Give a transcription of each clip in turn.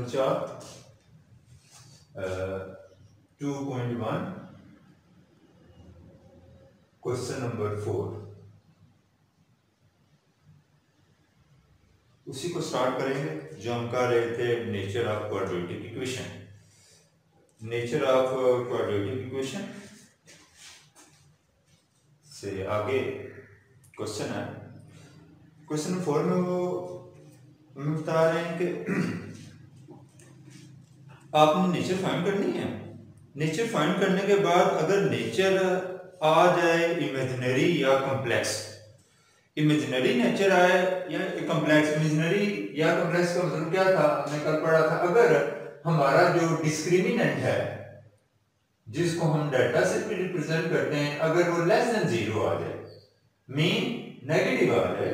Chart 2.1 question number 4। उसी को start करेंगे जो हम कर रहे थे, nature of quadratic equation. Nature of quadratic equation से आगे क्वेश्चन है। क्वेश्चन 4 में वो हमें बता रहे हैं कि आपने नेचर फाइंड करनी है। नेचर फाइंड करने के बाद अगर नेचर आ जाए इमेजिनरी या कॉम्प्लेक्स, इमेजिनरी नेचर आए या कॉम्प्लेक्स, इमेजिनरी या कॉम्प्लेक्स का मतलब क्या था, हमने कल पढ़ा था। अगर हमारा जो डिस्क्रिमिनेंट है जिसको हम डेल्टा से रिप्रेजेंट करते हैं, अगर वो लेस देन 0 आ जाए, मीन नेगेटिव आ जाए,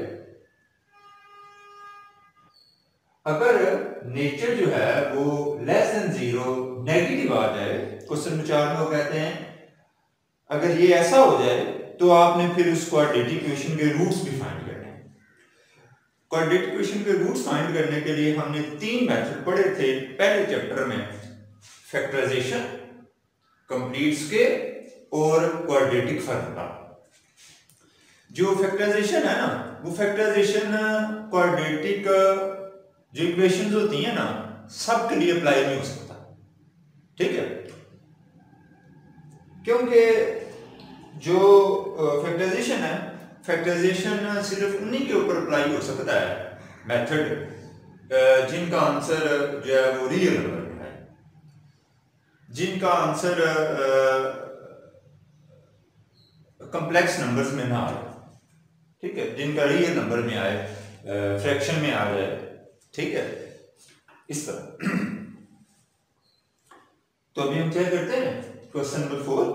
अगर नेचर जो है वो लेस देन 0 नेगेटिव आ जाए, क्वेश्चन 4 में वो कहते हैं अगर ये ऐसा हो जाए तो आपने फिर उस क्वाड्रेटिक इक्वेशन के रूट्स भी फाइंड करने हैं। क्वाड्रेटिक इक्वेशन के रूट्स फाइंड करने के लिए हमने 3 मेथड पढ़े थे पहले चैप्टर में, फैक्टराइजेशन, कंप्लीट स्केल और क्वाड्रेटिक फार्मूला। जो फैक्टराइजेशन है ना, वो फैक्टराइजेशन क्वाड्रेटिक जो इक्वेशंस होती हैं ना, सबके लिए अप्लाई नहीं हो सकता, ठीक है। क्योंकि जो फैक्टराइजेशन है, फैक्टराइजेशन सिर्फ उन्हीं के ऊपर अप्लाई हो सकता है मेथड जिनका आंसर जो है वो रियल नंबर है, जिनका आंसर कॉम्प्लेक्स नंबर्स में ना आए, ठीक है, जिनका रियल नंबर में आए, फ्रैक्शन में आ जाए, ठीक है, इस तरह। तो अभी हम क्या करते हैं, क्वेश्चन नंबर 4,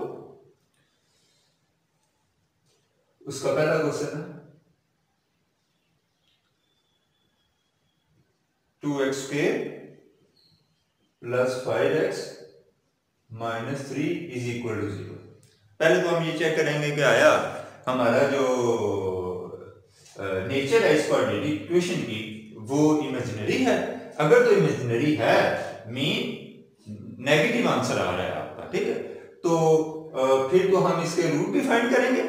उसका पहला क्वेश्चन है 2x² + 5x - 3 = 0। पहले तो हम ये चेक करेंगे कि आया हमारा जो नेचर है इस क्वाड्रेटिक इक्वेशन की वो इमेजिनरी है। अगर तो इमेजिनरी है, मीन नेगेटिव आंसर आ रहा है आपका, ठीक है, तो फिर तो हम इसके रूट भी फाइंड करेंगे।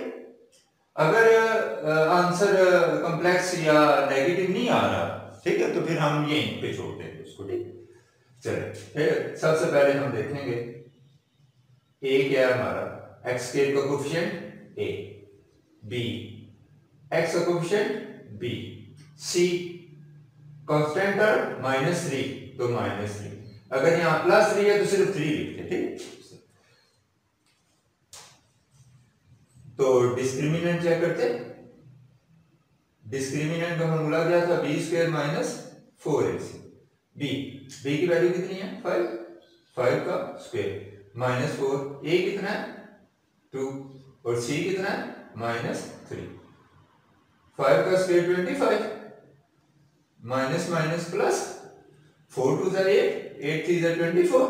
अगर आंसर कॉम्प्लेक्स या नेगेटिव नहीं आ रहा, ठीक है, तो फिर हम यहीं पे छोड़ देंगे उसको, ठीक है। चलिए सबसे पहले हम देखेंगे ए क्या है हमारा, x² का कोफिशिएंट a, b x का coefficient b, c constant term -3 तो -3, अगर यहां +3 है तो सिर्फ 3 लिखते, ठीक। तो डिस्क्रिमिनेंट चेक करते, डिस्क्रिमिनेंट का फॉर्मूला क्या था, b² - 4ac। b की वैल्यू कितनी है 5 का स्क्वायर -4, a कितना है 2 और c कितना है -3। 5 का स्क्वायर 25 माइनस माइनस प्लस 4 2 8 8 3 24,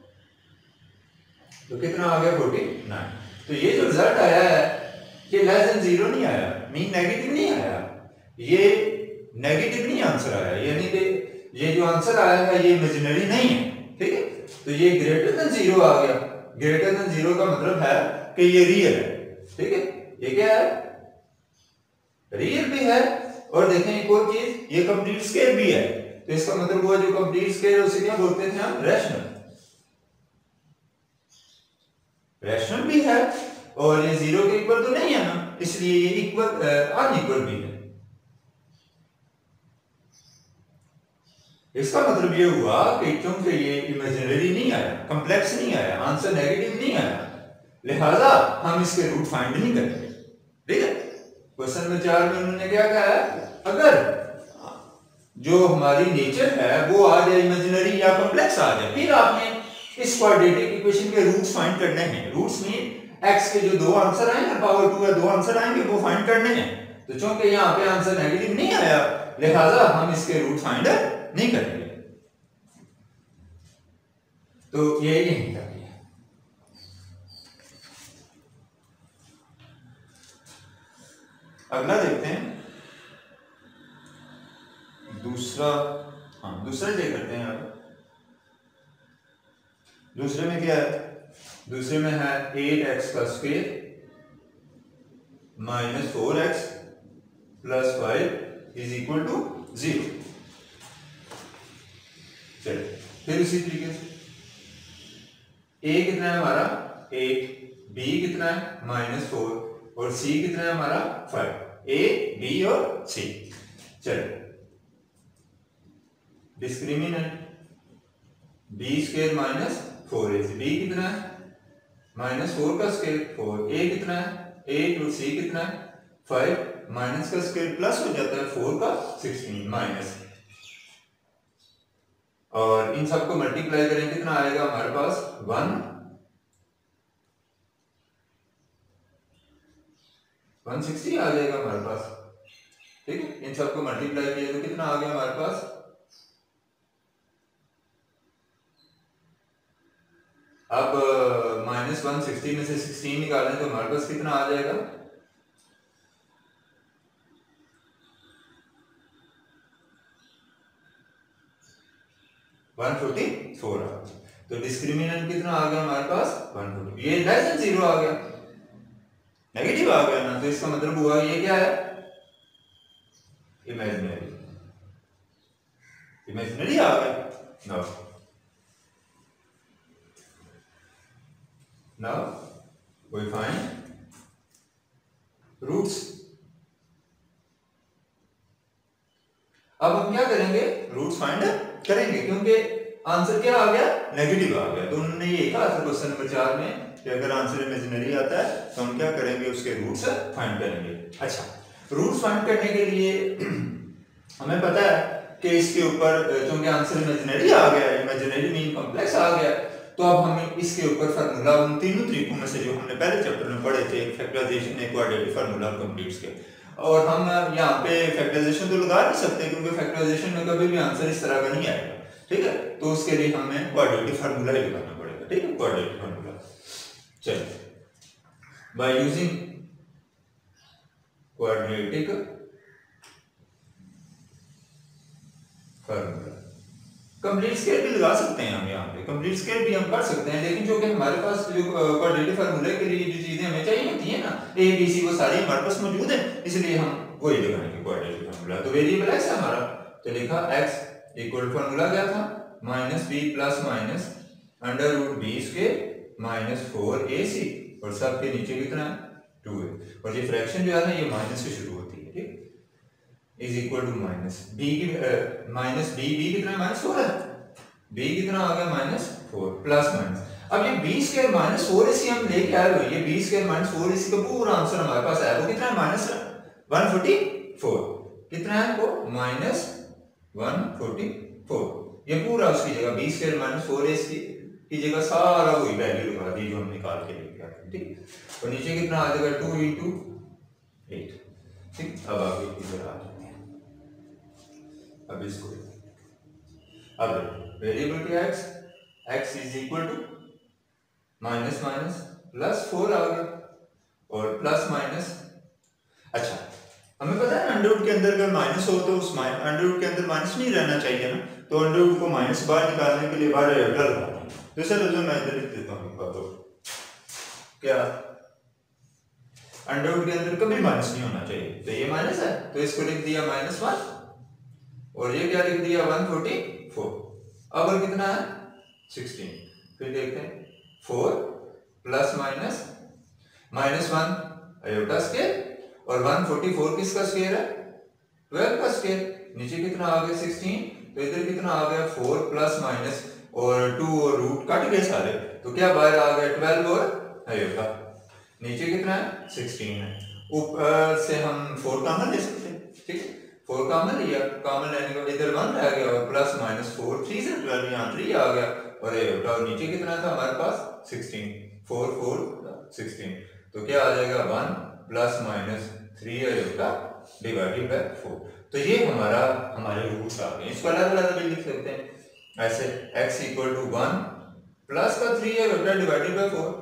तो कितना आ गया 49। तो ये जो रिजल्ट आया है ये लेस देन 0 नहीं आया, मीन नेगेटिव नहीं आया, ये नेगेटिव नहीं आंसर आया, यानी कि ये जो आंसर आया है ये इमेजिनरी नहीं है, ठीक है। तो ये ग्रेटर देन 0 आ गया। ग्रेटर देन 0 का मतलब है कि ये रियल है, ठीक है। ये क्या है, रियल भी है, और देखें एक और चीज, ये कंप्लीट स्केल भी है, तो इसका मतलब वो जो कंप्लीट स्केल है उसे क्या बोलते थे हम, रैशनल। रैशनल भी है और ये 0 के इक्वल तो नहीं है ना, इसलिए ये इक्वल अनइक्वल भी है। इसका मतलब ये हुआ कि क्योंकि ये इमेजिनरी नहीं आया, कॉम्प्लेक्स नहीं आया, आंसर नेगेटिव नहीं आया, लिहाजा हम इसके रूट फाइंड नहीं करेंगे, ठीक है। क्वेश्चन में 4 में उन्होंने क्या कहा है, अगर जो हमारी नेचर है वो आ जाए इमेजिनरी या कॉम्प्लेक्स आ जाए, फिर आपने इस क्वाड्रेटिक इक्वेशन के रूट्स फाइंड करने हैं। रूट्स में x के जो 2 आंसर आएंगे, पावर 2 का 2 आंसर आएंगे, वो फाइंड करने हैं। तो चूंकि यहाँ पे आंसर नेगेटिव नहीं आया, लिहाजा हम इसके रूट फाइंड नहीं करेंगे। तो ये नहीं करनी है। अगला देखते हैं दूसरा, दूसरा चेक करते हैं। दूसरे में क्या है, दूसरे में है 8x का square minus 4x plus 5 is equal to 0। चलिए फिर उसी तरीके से a कितना है हमारा 8, b कितना है -4 और c कितना है हमारा 5। a, b और c। चलिए discriminant b square minus 4ac, b कितना है -4 का स्क्वायर 4, a कितना है 8 और c कितना है 5, माइनस का स्क्वायर प्लस हो जाता है 4 का 16 माइनस, और इन सबको मल्टीप्लाई करेंगे कितना आएगा हमारे पास 160 आ जाएगा हमारे पास। ठीक है, इन सबको मल्टीप्लाई किया तो कितना आ गया हमारे पास, अब -160 में से 16 निकालें तो हमारे पास कितना आ जाएगा, वन 144 आ गया। तो डिस्क्रिमिनेंट कितना आ गया हमारे पास 140, ये लेस देन 0 आ गया, नेगेटिव आ गया ना, तो इसका मतलब हुआ ये क्या है इमेजिनरी, इमेजिनरी आ गया। Now we find roots. अब हम क्या करेंगे, रूट्स फाइंड करेंगे, क्योंकि आंसर क्या आ गया नेगेटिव आ गया। तो उन्होंने ये कहा था क्वेश्चन नंबर 4 में कि अगर आंसर इमेजिनरी आता है तो हम क्या करेंगे, उसके रूट्स फाइंड करेंगे। अच्छा, रूट्स फाइंड करने के लिए हमें पता है कि इसके ऊपर क्योंकि आंसर इमेजिनरी आ गया, इमेजिनरी मीन कॉम्प्लेक्स आ गया, तो अब हमें इसके ऊपर फार्मूला उन तीनों तरीकों में से जो हमने पहले चैप्टर में पढ़े थे, फैक्टराइजेशन, क्वाड्रेटिक फार्मूला और कंप्लीट्स के, और हम यहाँ पे फैक्टराइजेशन तो लगा नहीं सकते क्योंकि फैक्टराइजेशन में कभी भी आंसर इस तरह का नहीं आएगा। ठीक है, तो उसके लिए हमें क्वाड्रेटिक फार्मूला ही लगाना पड़ेगा। ठीक है, क्वाड्रेटिक फार्मूला। चलिए, by using quadratic formula, complete scale भी लगा सकते हैं हम यहाँ पे, कंप्लीट स्केल भी हम कर सकते हैं, लेकिन जो कि हमारे पास जो क्वाड्रेटिक फार्मूले के लिए जो चीजें हमें चाहिए होती है ना, ए बी सी वो सारी हमारे पास मौजूद है, इसलिए हम वही लगाएंगे क्वाड्रेटिक फार्मूला। तो वेरिएबल एक्स है हमारा, तो लिखा एक्स इक्वल फार्मूला क्या था -b plus minus under root B square minus 4ac, और सब के नीचे कितना है 2 है, और ये फ्रैक्शन जो है ना ये माइनस से शुरू होती है। ठीक, is equal to minus B की माइनस बी कितना है -4 है, b कितना आ गया -4 प्लस माइनस, अब ये b स्क्वायर -4ac हम लेके आए हुए, ये b स्क्वायर -4ac का पूरा आंसर हमारे पास है, वो कितना है -144, कितना है वो -144, ये पूरा उसकी जगह b स्क्वायर -4ac की जगह सारा वही वैल्यू लगा दी जो हम निकाल के लेके आए। ठीक, और नीचे कितना आ जाएगा 2 × 8। ठीक, अब आगे इधर आ जाते हैं, अब इसको अब वेरिएबल क्या है x is equal to minus minus plus 4 आ गया, और प्लस माइनस, अच्छा हमें पता है अंडर रूट के अंदर अगर माइनस हो तो उस अंडर रूट के अंदर माइनस नहीं रहना चाहिए ना, तो अंडर रूट को माइनस बाहर निकालने के लिए बाहर डर लगाते हैं। तो सर जो मैं इधर लिख देता हूँ तो क्या अंडर रूट के अंदर कभी माइनस नहीं होना चाहिए, तो ये माइनस है तो इसको लिख दिया -1, और ये क्या लिख दिया 144, अब और कितना है 16, फिर देखते हैं 4 प्लस माइनस -1 आयोटा स्क्वायर, और 144 किसका स्क्वायर है 12 का स्क्वायर, नीचे कितना आ गया 16, तो इधर कितना आ गया 4 प्लस माइनस और 2 और रूट कट गए सारे, तो क्या बाहर आ गया 12 और आयोटा, नीचे कितना है 16 है, ऊपर से हम 4 कॉमन ले सकते हैं। ठीक है, 4 कॉमन लिया, कॉमन लेने के बाद इधर 1 रह गया, और प्लस माइनस 4 3 से 12 यहाँ 3 आ गया, और आयोटा, और नीचे कितना था हमारे पास 16, 4 4 16, तो क्या आ जाएगा 1 plus minus 3 iota divided by 4। तो ये हमारे रूट्स आ गए, इसको अलग अलग भी लिख सकते हैं ऐसे, x इक्वल टू 1 प्लस का 3 iota divided by 4,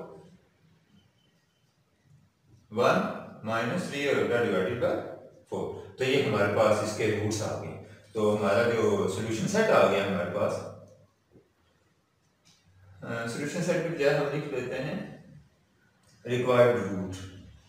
1 minus 3 iota divided by 4, तो ये हमारे पास इसके रूट्स आ गए। तो हमारा जो सॉल्यूशन सेट आ गया हमारे पास, सॉल्यूशन सेट पे क्या हम लिख लेते हैं रिक्वायर्ड रूट।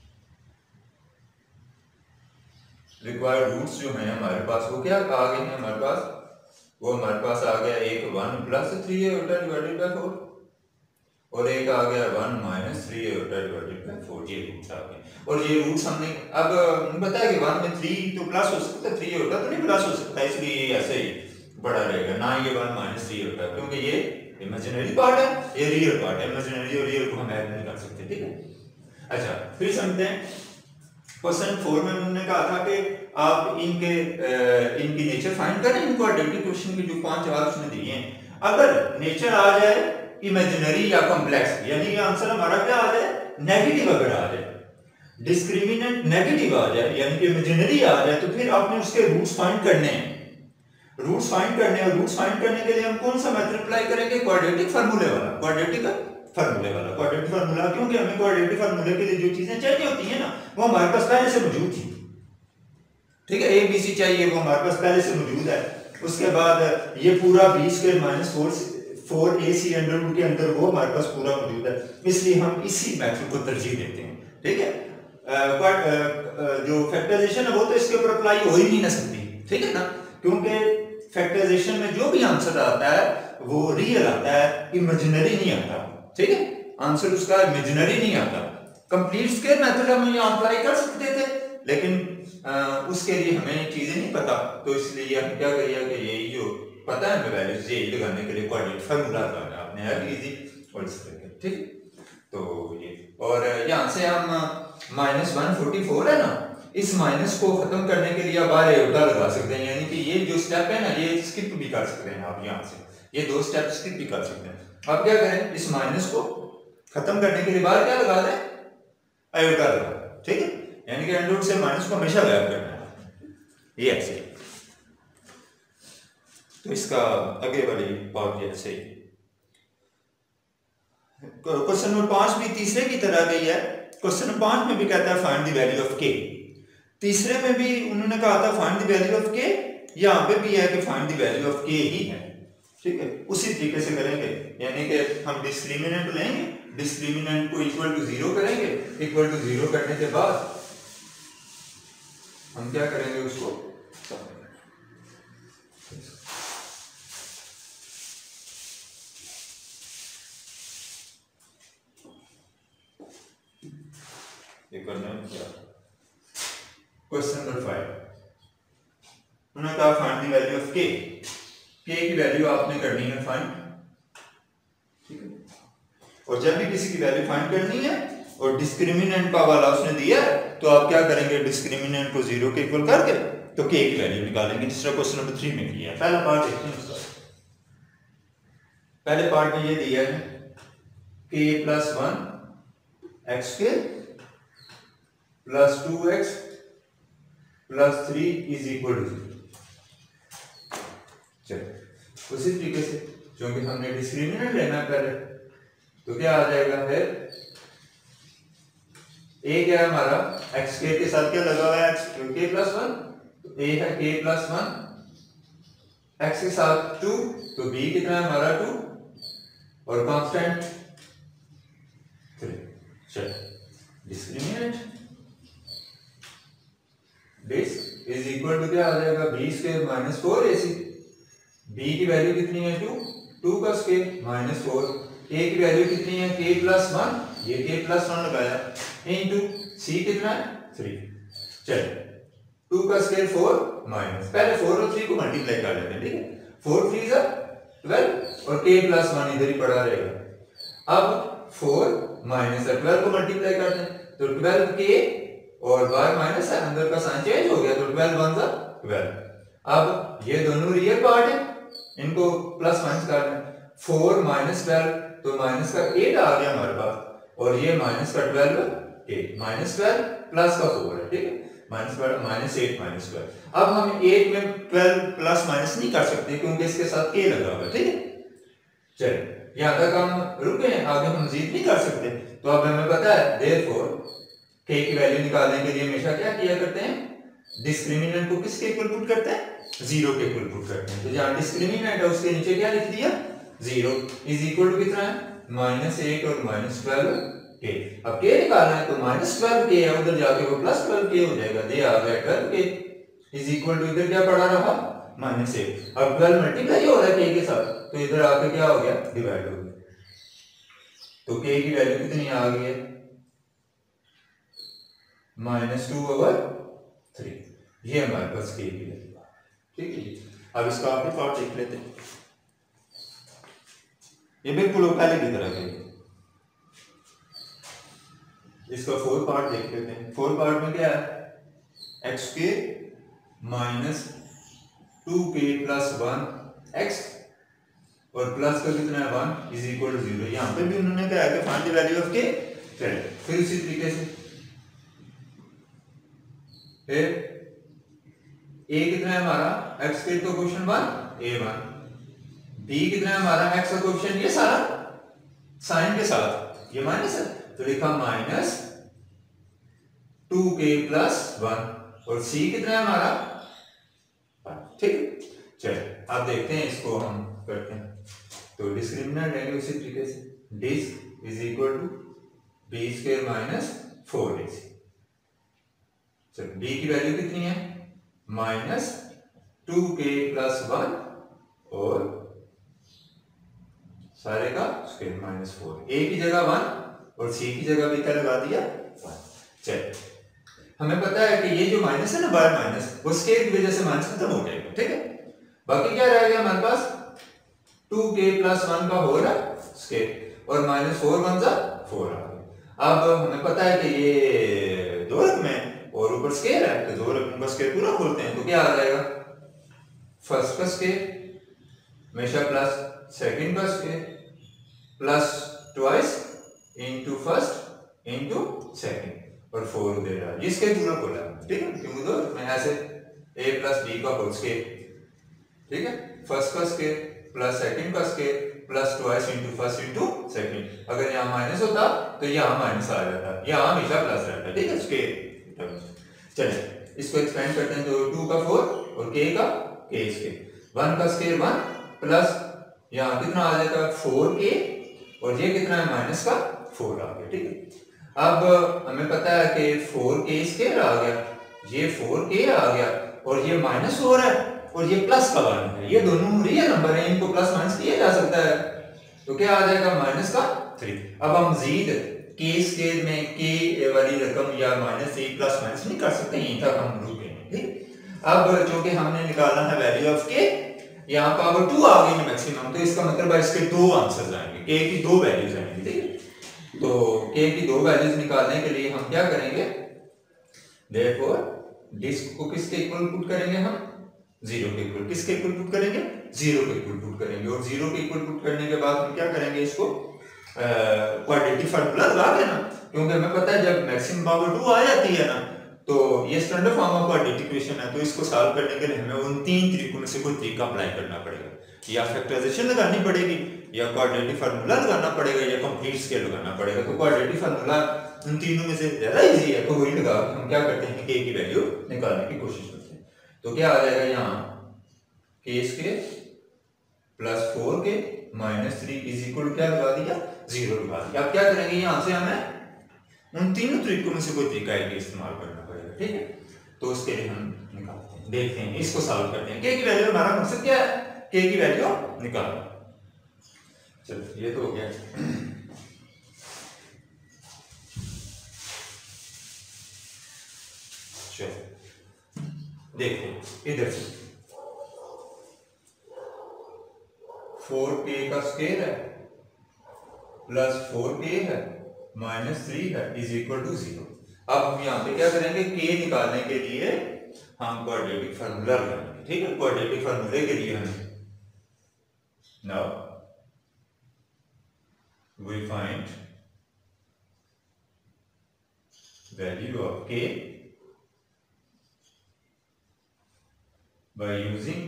रिक्वायर्ड रूट्स जो हैं हमारे पास वो क्या आ गए हैं हमारे पास, वो हमारे पास आ गया एक 1 प्लस 3a उल्टा डिवाइडेड बाय 4 और एक आ गया 1 माइनस 3a उल्टा डिवाइडेड बाय 4। ये रूट्स आ गए और ये रूट्स हमने अब बताया कि 1 में 3 तो प्लस हो सकता है, 3 उल्टा तो नहीं प्लस हो सकता, इसलिए ये ऐसे ही बड़ा रहेगा ना, ये 1 माइनस 3 उल्टा, क्योंकि ये इमेजिनरी पार्ट है, ये रियल पार्ट है, इमेजिनरी और रियल को हम ऐड नहीं कर सकते, ठीक है। अच्छा फिर समझते हैं क्वेश्चन 4 में उन्होंने कहा था कि आप इनकी नेचर फाइंड करें, इनको क्वाड्रेटिक क्वेश्चन के जो 5 जवाब उसने दिए हैं, अगर नेचर आ जाए इमेजिनरी या कॉम्प्लेक्स, यानी कि आंसर हमारा क्या आ जाए नेगेटिव, अगर आ जाए डिस्क्रिमिनेंट नेगेटिव आ जाए यानी कि इमेजिनरी आ जाए, तो फिर आपने उसके रूट्स फाइंड करने हैं। रूट्स फाइंड करने और रूट्स फाइंड करने के लिए हम कौन सा मेथड अप्लाई करेंगे, क्वाड्रेटिक फार्मूले वाला, क्वाड्रेटिक फार्मूला, क्योंकि हमें क्वाड्रेटिक फार्मूले के लिए जो चीजें चाहिए होती हैं ना वो हमारे पास पहले से मौजूद थी, ठीक है। ए बी सी चाहिए वो हमारे पास पहले से मौजूद है। उसके बाद ये पूरा b square minus 4ac under root के अंदर वो हमारे पास पूरा मौजूद है, इसलिए हम इसी मेथड को तरजीह देते हैं, ठीक है। जो फैक्टराइजेशन है वो तो इसके ऊपर अप्लाई हो ही नहीं ना सकती, ठीक है ना, क्योंकि फैक्टराइजेशन में जो भी आंसर आता है वो रियल आता है, इमेजिनरी नहीं आता, ठीक है। आंसर उसका इमेजिनरी नहीं आता। कंप्लीट स्क्वायर मेथड हम यहाँ अप्लाई कर सकते थे, लेकिन उसके लिए हमें चीजें नहीं पता, तो इसलिए हम क्या करिए कि यही जो पता है हमें वैल्यूज यही लगाने के लिए क्वाड्रेटिक फार्मूला लगाना आपने है इजी और इस तरह के, ठीक। तो ये और यहाँ से हम -144 है ना, इस माइनस को खत्म करने के लिए आप बार उल्टा लगा सकते हैं, यानी कि ये जो स्टेप है ना ये स्किप भी कर सकते हैं आप, यहाँ से ये 2 स्टेप स्किप भी कर सकते हैं। अब क्या करें, इस माइनस को खत्म करने के लिए बाहर क्या लगा दें, आयोटा लगा, ठीक है, यानी कि अंडर रूट से माइनस को हमेशा गायब करना है, ये ऐसे। तो इसका आगे वाली पार्ट ये ऐसे ही। क्वेश्चन नंबर 5 भी तीसरे की तरह गई है। क्वेश्चन नंबर 5 में भी कहता है फाइंड द वैल्यू ऑफ के, तीसरे में भी उन्होंने कहा था फाइंड द वैल्यू ऑफ के, यहाँ पे भी है कि फाइंड द वैल्यू ऑफ के ही है, ठीक है। उसी तरीके से करेंगे, यानी कि हम डिस्क्रिमिनेंट लेंगे, डिस्क्रिमिनेंट को इक्वल टू 0 करेंगे, इक्वल टू 0 करने के बाद हम क्या करेंगे उसको क्वेश्चन नंबर 5 उन्होंने कहा फाइंड द वैल्यू ऑफ के की वैल्यू आपने करनी है फाइंड, ठीक है। और जब भी किसी की वैल्यू फाइंड करनी है और डिस्क्रिमिनेंट का वाला उसने दिया है तो आप क्या करेंगे, डिस्क्रिमिनेंट को 0 के इक्वल करके तो के की वैल्यू निकालेंगे, जिसका क्वेश्चन नंबर 3 में किया है। पहला पार्ट देखते हैं उसका। पहले पार्ट में ये दिया है k + 1 x स्क्वायर + 2x + 3 = 0। चलो उसी तरीके से क्योंकि हमने डिस्क्रिमिनेंट लेना है पहले, तो क्या आ जाएगा फिर a क्या है हमारा x स्क्वायर के साथ क्या लगा हुआ है x k + 1, तो a है k + 1 x के साथ 2, तो b कितना है हमारा 2 और कांस्टेंट 3। चलो discriminant this is equal to क्या आ जाएगा b स्क्वायर - 4ac, b की वैल्यू कितनी है 2 का स्क्वायर - 4, a की वैल्यू कितनी है k + 1, ये k + 1 लगाया इनटू c कितना है 3। चलो 2 का स्क्वायर 4 माइनस, पहले 4 और 3 को मल्टीप्लाई कर लेते हैं, ठीक है। 4 3 जा 12 और k + 1 इधर ही पड़ा रहेगा। अब 4 माइनस 12 को मल्टीप्लाई करते हैं तो 12k और बाहर माइनस है, अंदर का साइन चेंज हो गया तो 12 1 जा 12। अब ये दोनों रियल पार्ट है, इनको प्लस माइनस कर दें, 4 - 12 तो माइनस का 8 आ गया हमारे पास और ये माइनस का 12 8 -12 प्लस का 4 है, ठीक है, -12 -8 -12। अब हम 8 में 12 प्लस माइनस नहीं कर सकते क्योंकि इसके साथ k लगा हुआ है, ठीक है। चलिए यहाँ तक हम रुके हैं, आगे हम मजीद नहीं कर सकते। तो अब हमें पता है देयरफॉर k की वैल्यू निकालने के लिए हमेशा क्या किया करते हैं, डिस्क्रिमिनेंट को किसके इक्वल पुट करते हैं 0 के इक्वल पुट करते हैं। तो जहाँ डिस्क्रिमिनेंट है उसके नीचे क्या लिख दिया 0 इज इक्वल टू कितना है -8 और -12 के। अब के निकालना है तो -12 के है, उधर जाके वो +12 के हो जाएगा, ये आ गया 12 के इज इक्वल टू इधर क्या पड़ा रहा -8। अब 12 मल्टीप्लाई हो रहा है के साथ, तो इधर आके क्या हो गया डिवाइड हो गया, तो के की वैल्यू कितनी आ गई है -2/3। ये हमारे पास के की वैल्यू, ठीक है। अब इसका आपने पार्ट देख लेते हैं, ये बिल्कुल पहले की तरह के, इसका 4 पार्ट देख लेते हैं। 4 पार्ट में क्या है x के -2k + 1 x और प्लस का कितना है 1 इज इक्वल टू 0। यहाँ पे भी उन्होंने क्या है कि फाइंड द वैल्यू ऑफ के, फिर उसी तरीके से फिर a कितना है हमारा x के तो क्वेश्चन 1 a1, b कितना है हमारा x का क्वेश्चन ये सारा साइन के साथ ये माइनस है तो लिखा -2k + 1 और c कितना है हमारा, ठीक है। चलिए अब देखते हैं इसको हम करते हैं, तो डिस्क्रिमिनेंट लेंगे उसी तरीके से, disc is equal to b² - 4ac। चलो b की वैल्यू कितनी है -2k + 1 और सारे का स्क्वायर -4, a की जगह 1 और c की जगह भी क्या लगा दिया 1। चलिए हमें पता है कि ये जो माइनस है ना बार माइनस, वो स्क्वायर की वजह से माइनस खत्म हो जाएगा, ठीक है। बाकी क्या रह गया हमारे पास 2k + 1 का होल स्क्वायर और -4 1 जा 4 आ गया। अब हमें पता है कि ये दो रकम है और ऊपर स्क्वायर है, तो दो रकम का स्क्वायर पूरा खोलते हैं तो क्या आ जाएगा, फर्स्ट का स्क्वायर हमेशा प्लस सेकंड का square plus twice into first into second और 4 दे रहा है, इसके पूरा खोला, ठीक है, क्योंकि दो मैं ऐसे a + b का होल स्क्वायर, ठीक है, फर्स्ट का स्क्वायर प्लस सेकंड का square plus twice into first into second. अगर यहाँ माइनस होता तो यहाँ माइनस आ जाता, यहाँ हमेशा प्लस रहता, ठीक है, स्क्वायर। चलिए इसको एक्सपेंड करते हैं, तो 2 का 4 और k का k स्क्वायर, 1 का स्क्वायर 1 प्लस यहाँ कितना आ जाएगा 4k और ये कितना है माइनस का 4 आ गया, ठीक है। अब हमें पता है कि 4k स्क्वायर आ गया, ये 4k आ गया और ये -4 है और ये प्लस का 1 है, ये दोनों रियल नंबर हैं, इनको प्लस माइनस किया जा सकता है, तो क्या आ जाएगा -3। अब हम मजीद k स्क्वायर में k वाली रकम या -3 प्लस माइनस नहीं कर सकते, यहीं तक हम रुकेंगे, ठीक। अब जो कि हमने निकालना है वैल्यू ऑफ k, यहाँ पावर 2 आ गई है मैक्सिमम, तो इसका मतलब है इसके दो आंसर्स आएंगे, k की दो वैल्यूज आएंगी, ठीक है। तो k की दो वैल्यूज निकालने के लिए हम क्या करेंगे, देयरफॉर डिस्क को किसके इक्वल पुट करेंगे, हम 0 के इक्वल, किसके इक्वल पुट करेंगे 0 के इक्वल पुट करेंगे, और 0 के इक्वल पुट करने के बाद हम क्या करेंगे, इसको क्वाड्रेटिक फार्मूला लगा देना, क्योंकि हमें पता है जब मैक्सिमम पावर 2 आ जाती है ना, तो ये standard form of quadratic equation है, तो इसको सॉल्व करने के लिए हमें उन तीन तरीकों में से कोई तरीका अप्लाई करना पड़ेगा, या फैक्टराइजेशन लगानी पड़ेगी, या क्वाड्रेटिक फार्मूला लगाना पड़ेगा, या कंप्लीट स्केल लगाना पड़ेगा। तो क्वाड्रेटिक फार्मूला उन तीनों में से ज्यादा इजी है, तो वही लगा हम क्या करते हैं k की वैल्यू निकालने की कोशिश करते हैं। तो क्या आ जाएगा यहाँ k square plus 4k -3 is equal to क्या लगा दिया 0 लगा दिया। अब क्या करेंगे, यहाँ से हमें उन तीनों तरीकों में से कोई तरीका इस्तेमाल करना पड़ेगा, ठीक है। तो उसके लिए हम निकालते हैं, देखते हैं, इसको सॉल्व करते हैं। k की वैल्यू, हमारा मकसद क्या है, k की वैल्यू निकालना। चलो ये तो हो गया। चलो देखते हैं इधर से, 4k का स्क्वायर है प्लस 4k है -3 है इज इक्वल टू 0। अब हम यहाँ पे क्या करेंगे, k निकालने के लिए हम क्वाड्रेटिक फार्मूला लगाएंगे, ठीक है। क्वाड्रेटिक फार्मूले के लिए हम now we find value of k by using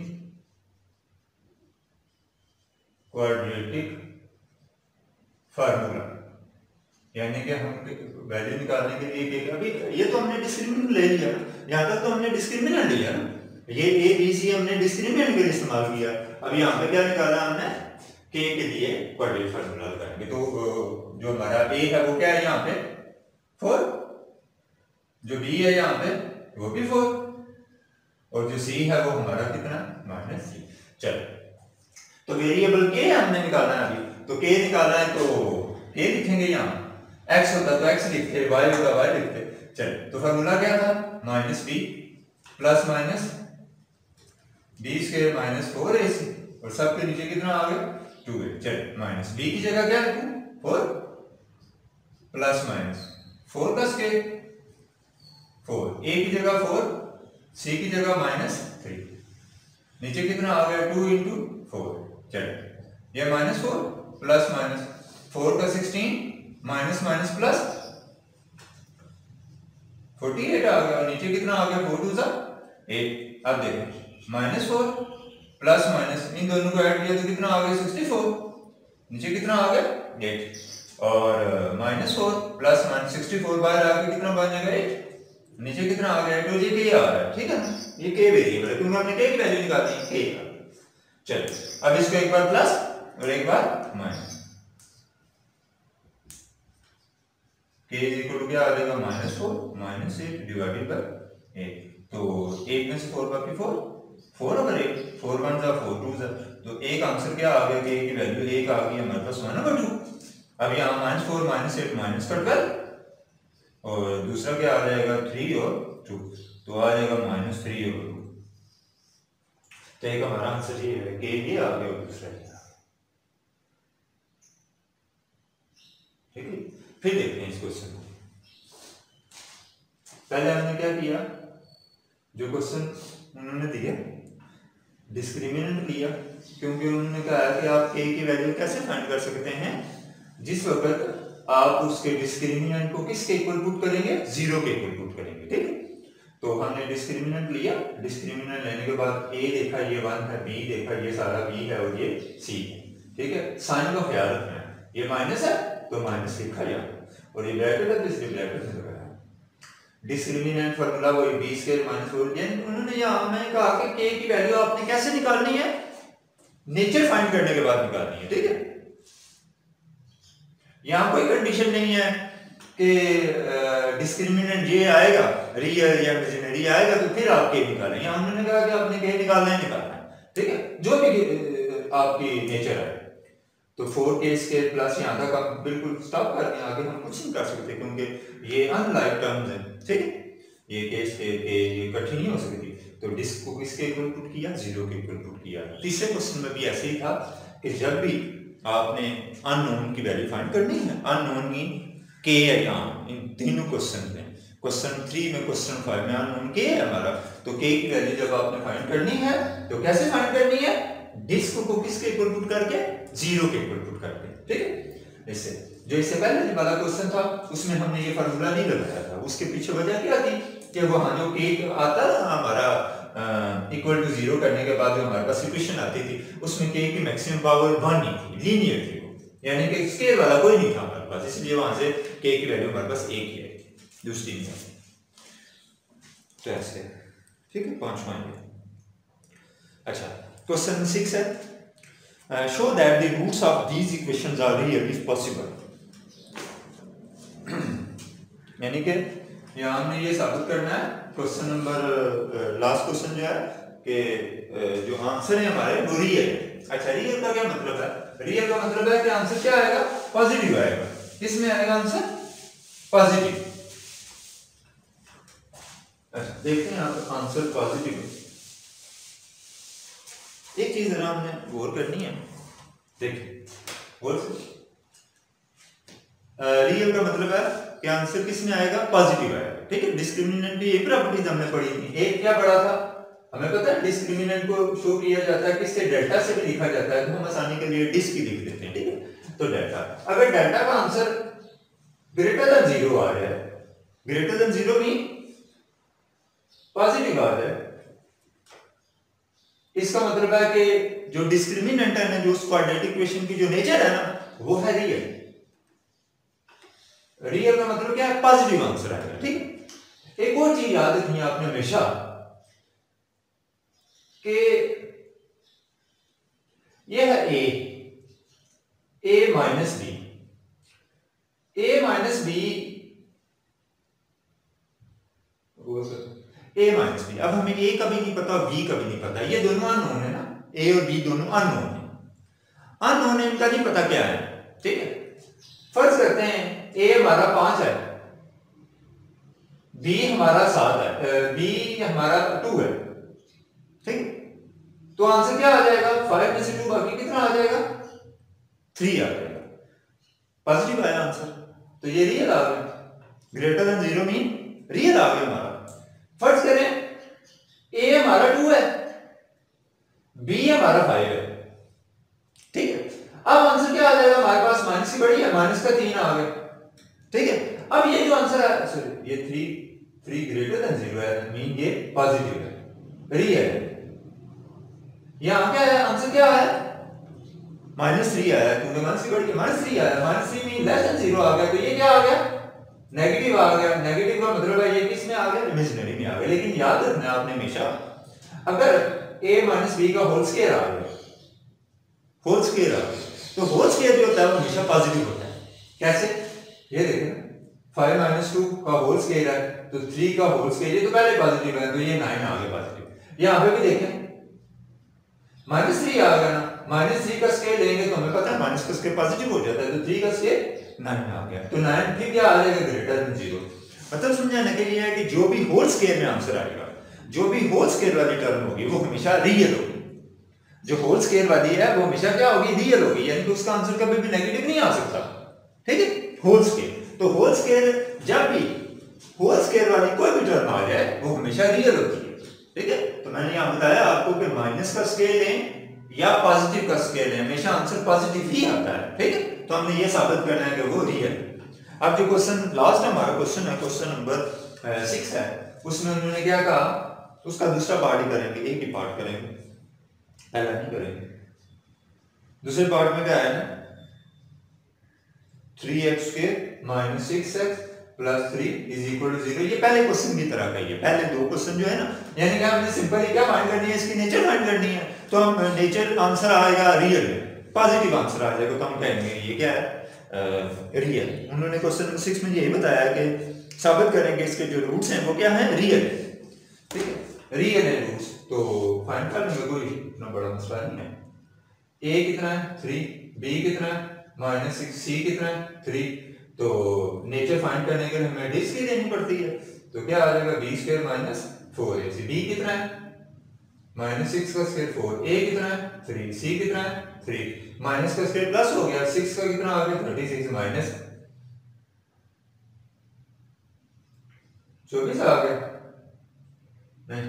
quadratic formula, यानी कि हम वैल्यू निकालने के लिए k का भी, ये तो हमने डिस्क्रिमिनेंट ले लिया, यहाँ तक तो हमने डिस्क्रिमिनेंट लिया ना, ये a b c हमने डिस्क्रिमिनेंट के लिए इस्तेमाल किया। अब यहाँ पे क्या निकाला हमने, के के लिए क्वाड्रेटिक फार्मूला लगाएंगे। तो जो हमारा ए है वो क्या है यहाँ पे 4, जो बी है यहाँ पे वो भी 4, और जो सी है वो हमारा कितना -3। चलो तो वेरिएबल के हमने निकालना है अभी, तो के निकालना है तो के लिखेंगे यहाँ, x होता तो x लिखते, y होता y लिखते। चलो तो फार्मूला क्या था -b plus minus b square -4ac, और सबके नीचे कितना आ गया 2a। चलो माइनस बी की जगह क्या लिखूं 4 प्लस माइनस 4 का स्क्वायर 4, a की जगह 4, c की जगह -3, नीचे कितना आ गया 2 इंटू 4। चलो ये -4 प्लस माइनस 4 का 16 माइनस माइनस प्लस 48 आ गया, और नीचे कितना आ गया 4 2 8। अब देखो -4 प्लस माइनस इन दोनों को ऐड किया तो कितना आ गया 64, नीचे कितना आ गया 8, और -4 प्लस माइनस 64 बाहर आके कितना बन जाएगा 8, नीचे कितना आ गया 8, तो ये के आ रहा है, ठीक है ना, ये के वेरिएबल है क्योंकि हमने के की वैल्यू निकालनी है के। चलो अब इसको एक बार प्लस और एक बार minus, k is equal to क्या आ जाएगा -4 -8 डिवाइडेड बाय 8, तो 8 में से 4 बाकी 4 4 ओवर 8, 4 1 जा 4 2 जा, तो एक आंसर क्या आ गया के की वैल्यू एक आ गई हमारे पास 1/2। अब यहाँ -4 -8 माइनस का 12, और दूसरा क्या आ जाएगा 3 और 2, तो आ जाएगा -3 और 2। तो एक हमारा आंसर ये है के ये आ गया और दूसरा ये आ गया, ठीक है। फिर देखते हैं इस क्वेश्चन को। पहले हमने क्या किया, जो क्वेश्चन उन्होंने दिया डिस्क्रिमिनेंट लिया, क्योंकि उन्होंने कहा कि आप a की वैल्यू कैसे फाइंड कर सकते हैं, जिस वक्त आप उसके डिस्क्रिमिनेंट को किसके इक्वल पुट करेंगे 0 के इक्वल पुट करेंगे, ठीक है। तो हमने डिस्क्रिमिनेंट लिया, डिस्क्रिमिनेंट लेने के बाद a देखा ये 1 है, b देखा ये सारा b है और ये c है, ठीक है। साइन का ख्याल रखना है, ये माइनस है तो माइनस लिखा यहाँ, और ये ब्रैकेट है तो इसलिए ब्रैकेट में लगाया। डिस्क्रिमिनेंट फार्मूला वही b स्क्वायर -4, उन्होंने यहाँ हमें कहा कि k की वैल्यू आपने कैसे निकालनी है, नेचर फाइंड करने के बाद निकालनी है, ठीक है। यहाँ कोई कंडीशन नहीं है कि डिस्क्रिमिनेंट ये आएगा रियल या इमेजिनरी आएगा तो फिर आप के निकालें, यहाँ उन्होंने कहा कि आपने के निकालना है, ठीक है, जो भी आपकी नेचर है। तो 4k स्क्वायर प्लस यहाँ तक आप बिल्कुल स्टॉप कर दें, आगे हम कुछ नहीं कर सकते क्योंकि ये अनलाइक टर्म्स हैं, ठीक है। ये के स्क्वायर के ये कठिन नहीं हो सकती, तो डिस्क को किसके इक्वल पुट किया 0 के इक्वल पुट किया। तीसरे क्वेश्चन में भी ऐसे ही था कि जब भी आपने अननोन की वैल्यू फाइंड करनी है, अननोन मीन के है यहाँ इन तीनों क्वेश्चन में, क्वेश्चन 3 में क्वेश्चन 5 में अननोन के है हमारा, तो के की वैल्यू जब आपने फाइंड करनी है तो कैसे फाइंड करनी है, डिस्क को किसके इक्वल पुट करके 0 के इक्वल पुट करके, ठीक है। इससे जो इससे पहले वाला क्वेश्चन था उसमें हमने ये फार्मूला नहीं लगाया था, उसके पीछे वजह क्या थी कि वहां जो के आता था हमारा इक्वल टू 0 करने के बाद जो हमारे पास इक्वेशन आती थी उसमें के की मैक्सिमम पावर 1 नहीं थी, लीनियर थी वो, यानी कि स्केल वाला कोई नहीं था हमारे पास, इसलिए वहां से के की वैल्यू हमारे पास 1 ही है, दूसरी नहीं है। तो ऐसे, ठीक है, 5 पाएंगे। अच्छा क्वेश्चन 6 है, show that the roots of these equations are real if possible. यानी कि यहाँ हमने ये साबित करना है, क्वेश्चन नंबर लास्ट क्वेश्चन जो है कि जो आंसर है हमारे वो रियल है। अच्छा रियल का क्या मतलब है, रियल का मतलब है कि आंसर क्या आएगा पॉजिटिव आएगा, किसमें आएगा आंसर पॉजिटिव। अच्छा देखते हैं आंसर पॉजिटिव है। एक चीज जरा हमने गौर करनी है, देखिए गौर से, रियल का मतलब है कि आंसर किसमें आएगा पॉजिटिव आएगा, ठीक है। डिस्क्रिमिनेंट की एक प्रॉपर्टीज हमने पढ़ी थी, एक क्या पढ़ा था हमें पता है, डिस्क्रिमिनेंट को शो किया जाता है किससे, डेल्टा से भी लिखा जाता है, तो हम आसानी के लिए डिस्क ही लिख देते हैं, ठीक है। तो डेल्टा, अगर डेल्टा का आंसर ग्रेटर देन 0 आ रहा है, ग्रेटर देन 0 मीन पॉजिटिव आ रहा है, इसका मतलब है कि जो डिस्क्रिमिनेंट है ना, जो उस क्वाड्रेटिक इक्वेशन की जो नेचर है ना वो है रियल। रियल का मतलब क्या है पॉजिटिव आंसर आएगा, ठीक है। एक और चीज याद रखनी है आपने हमेशा कि ये है a, a minus b, a minus b, a minus b. अब हमें ए का भी नहीं पता, बी का भी नहीं पता, ये दोनों अननोन है ना, ए और बी दोनों अननोन है, अननोन है, इनका नहीं पता क्या है, ठीक है। फर्ज करते हैं ए हमारा 5 है, बी हमारा 7 है, बी हमारा 2 है, ठीक है। तो आंसर क्या आ जाएगा, 5 में से 2 बाकी कितना आ जाएगा, 3 आ जाएगा, पॉजिटिव आया आंसर। तो ये रियल आ गया, ग्रेटर देन 0 मीन रियल आ गया हमारा। फर्ज करें ए हमारा 2 है, बी हमारा 5 है, ठीक है। अब आंसर क्या आ जाएगा, हमारे पास माइनस की बड़ी है, माइनस का 3 आ गया, ठीक है। अब ये जो आंसर है, सॉरी ये 3 ग्रेटर देन 0 है, मीन ये पॉजिटिव है, रियल है। यहां क्या है, आंसर क्या है, -3 आया, क्योंकि माइनस की बड़ी है, -3 आया, -3 मीन लेस देन 0 आ गया, तो ये क्या आ गया, नेगेटिव आ गया। नेगेटिव का मतलब है ये किस में आ गया, इमेजिनरी में आ गया। लेकिन याद रखना आपने हमेशा, अगर a माइनस बी का होल स्क्वायर आ गया, होल स्क्वायर आ गया, तो होल स्क्वायर जो होता है वो हमेशा पॉजिटिव होता है। कैसे, ये देखो 5 माइनस 2 का होल स्क्वायर है, तो 3 का होल स्क्वायर, ये तो पहले पॉजिटिव है, तो ये 9 आ गया पॉजिटिव। यहां पे भी देखें -3 आ गया ना, -3 का स्क्वायर लेंगे तो हमें पता है माइनस का स्क्वायर पॉजिटिव हो जाता है, तो 3 का स्क्वायर 9 आ गया, तो 9 फिर क्या आ जाएगा, ग्रेटर देन 0। मतलब समझाने के लिए है कि जो भी होल स्क्वायर में आंसर आएगा, जो भी होल स्क्वायर वाली टर्म होगी वो हमेशा रियल होगी। जो होल स्क्वायर वाली है वो हमेशा क्या होगी, रियल होगी, यानी कि उसका आंसर कभी भी नेगेटिव नहीं आ सकता, ठीक है। होल स्क्वायर, तो होल स्क्वायर जब भी होल स्क्वायर वाली कोई भी टर्म आ जाए वो हमेशा रियल होती है, ठीक है। तो मैंने यहां बताया आपको कि माइनस का स्क्वायर लें या पॉजिटिव का स्क्वायर लें, हमेशा आंसर पॉजिटिव ही आता है, ठीक है। तो हमने ये साबित करना है कि वो रियल। अब जो क्वेश्चन लास्ट हमारा क्वेश्चन है, क्वेश्चन नंबर 6 है, उसमें उन्होंने क्या कहा, उसका दूसरा पार्ट ही करेंगे, एक ही पार्ट करेंगे, पहला नहीं करेंगे। दूसरे पार्ट में क्या है ना, 3x - 6x + 3 = 0। ये पहले क्वेश्चन की तरह का ही है, पहले दो क्वेश्चन जो है ना, यानी कि हमने सिंपली क्या फाइंड करनी है, इसकी नेचर फाइंड करनी है। तो हम नेचर आंसर आएगा रियल, पॉजिटिव आंसर आ जाएगा, तो हम कहेंगे ये क्या है, रियल। उन्होंने क्वेश्चन नंबर 6 में यही बताया कि साबित करेंगे इसके जो रूट्स हैं वो क्या है, रियल, ठीक है, रियल है रूट्स। तो फाइंड करने में कोई इतना बड़ा मसला नहीं है। a कितना है, 3, b कितना है, -6, c कितना है, 3। तो नेचर फाइंड करने के लिए हमें डी की देनी पड़ती है, तो क्या आ जाएगा, b² - 4ac। b कितना है, -6 का स्क्वायर 4, a कितना है 3, c कितना है 3, माइनस का स्क्वायर प्लस हो गया, 6 का कितना आ गया 36 माइनस 24 आ गया, नहीं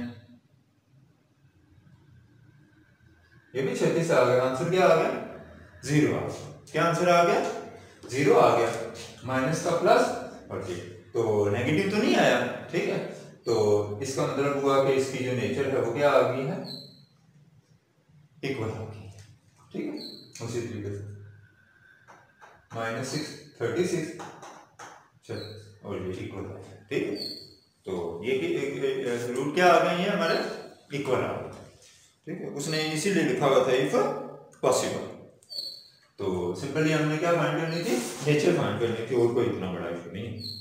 ये भी 36 आ गया। आंसर क्या आ गया, 0 आ गया। क्या आंसर आ गया, 0 आ गया, माइनस का प्लस और ये तो नेगेटिव तो नहीं आया, ठीक है। तो इसका मतलब हुआ कि इसकी जो नेचर है वो क्या आ गई है, इक्वल आ गई, ठीक है। उसी तरीके से -6 36 चलो और ये इक्वल आ गया, ठीक है। तो ये रूट क्या आ गए हैं हमारे, इक्वल आ गए, ठीक है। उसने इसीलिए लिखा हुआ था इफ पॉसिबल। तो सिंपली हमने क्या फाइंड करनी थी, नेचर फाइंड करनी थी, और कोई इतना बड़ा इशू नहीं।